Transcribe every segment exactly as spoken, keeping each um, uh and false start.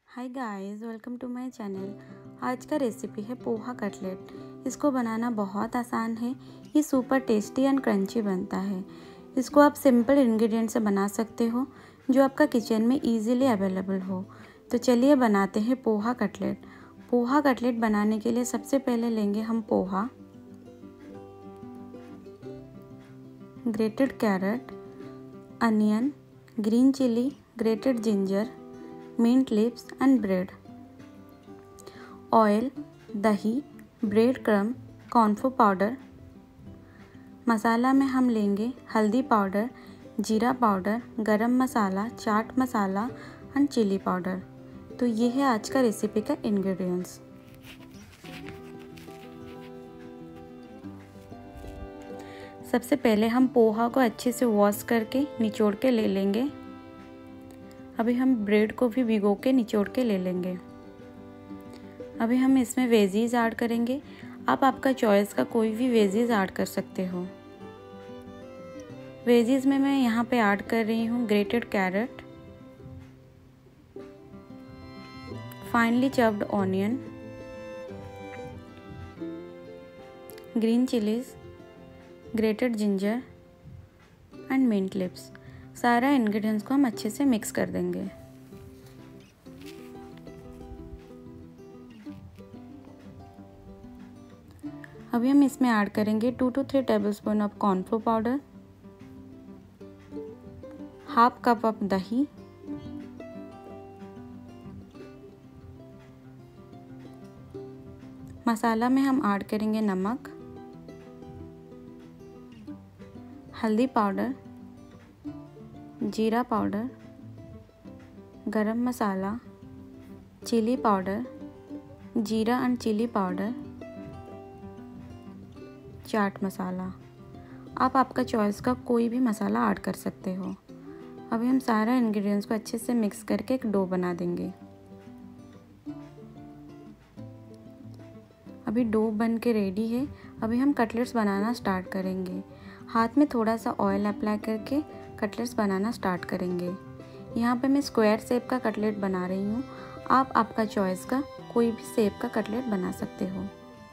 Hi guys, welcome to my channel. आज का recipe है पोहा कटलेट। इसको बनाना बहुत आसान है। ये सुपर टेस्टी एंड क्रंची बनता है। इसको आप सिंपल इंग्रेडिएंट से बना सकते हो जो आपका किचन में इजीली अवेलेबल हो। तो चलिए बनाते हैं पोहा कटलेट। पोहा कटलेट बनाने के लिए सबसे पहले लेंगे हम poha, grated carrot, onion, green chilli, grated ginger, mint leaves and bread, oil, दही, bread crumb, cornflour powder. Masala में हम लेंगे हल्दी पाउडर, जीरा powder, garam masala, chaat masala and chilli powder. तो ये है आज का रेसिपी का इंग्रेडिएंट्स। सबसे पहले हम पोहा को अच्छे से वॉश करके निचोड़ के ले लेंगे। अभी हम ब्रेड को भी भिगो के निचोड़ के ले लेंगे। अभी हम इसमें वेजीज ऐड करेंगे। आप आपका चॉइस का कोई भी वेजीज ऐड कर सकते हो। वेजीज में मैं यहाँ पे ऐड कर रही हूँ grated carrot, finely chopped onion, green chillies, grated ginger and mint leaves. सारा इंग्रेडिएंट्स को हम अच्छे से मिक्स कर देंगे। अभी हम इसमें ऐड करेंगे two to three tablespoon of cornflour powder, half cup of दही, मसाला में हम ऐड करेंगे नमक, हल्दी पाउडर, जीरा powder, garam masala, chilli powder, जीरा and chilli powder, chaat masala. आप आपका चॉइस का कोई भी मसाला ऐड कर सकते हो। अभी हम सारा इंग्रेडिएंट्स को अच्छे से मिक्स करके एक डो बना देंगे। अभी डो बन के रेडी है। अभी हम कटलेट्स बनाना स्टार्ट करेंगे। हाथ में थोड़ा सा ऑयल अप्लाई करके कटलेट्स बनाना स्टार्ट करेंगे। यहाँ पे मैं स्क्वायर शेप का कटलेट बना रही हूँ। आप आपका चॉइस का कोई भी शेप का कटलेट बना सकते हो।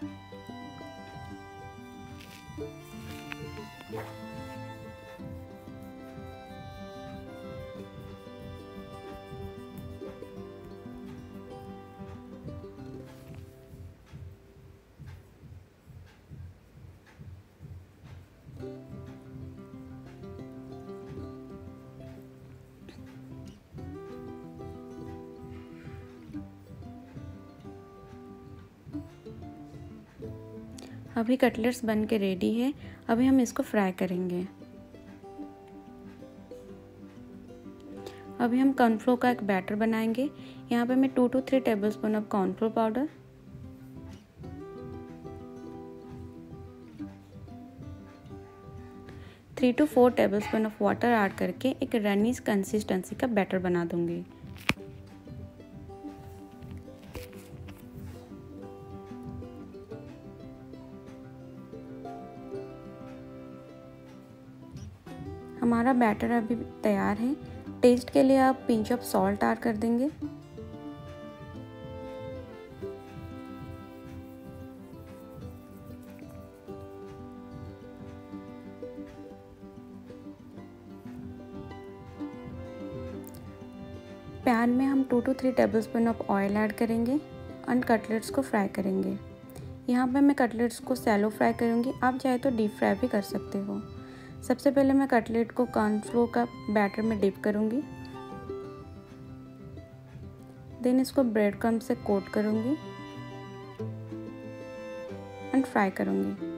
अभी कटलेट्स बन के रेडी है। अभी हम इसको फ्राई करेंगे। अभी हम कॉर्नफ्लोर का एक बैटर बनाएंगे। यहाँ पे मैं two to three tablespoon of cornflour powder, three to four tablespoon of water add करके एक रनी कंसिस्टेंसी का बैटर बना दूंगी। हमारा बैटर अभी तैयार है। टेस्ट के लिए आप पिंच ऑफ सॉल्ट ऐड कर देंगे। पैन में हम two to three tablespoon of oil add करेंगे एंड कटलेट्स को फ्राई करेंगे। यहाँ पे मैं कटलेट्स को सैलो फ्राई करूँगी। आप चाहे तो डीप फ्राई भी कर सकते हो। सबसे पहले मैं कटलेट को कॉर्नफ्लोर का बैटर में डिप करूँगी। देन इसको ब्रेड क्रम्ब से कोट करूँगी एंड फ्राई करूँगी।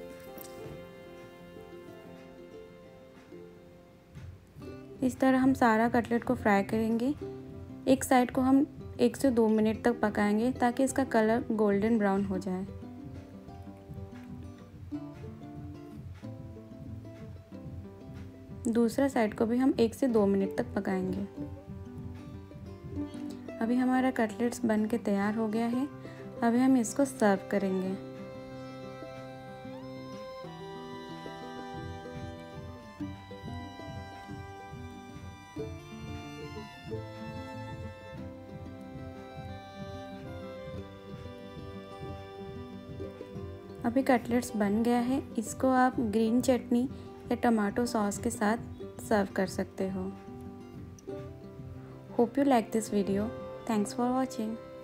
इस तरह हम सारा कटलेट को फ्राई करेंगे। एक साइड को हम एक से दो मिनट तक पकाएंगे ताकि इसका कलर गोल्डन ब्राउन हो जाए। दूसरा साइड को भी हम एक से दो मिनट तक पकाएंगे। अभी हमारा कटलेट्स बन के तैयार हो गया है। अभी हम इसको सर्व करेंगे। अभी कटलेट्स बन गया है, इसको आप ग्रीन चटनी या टमाटो सॉस के साथ सर्व कर सकते हो। Hope you like this video. Thanks for watching.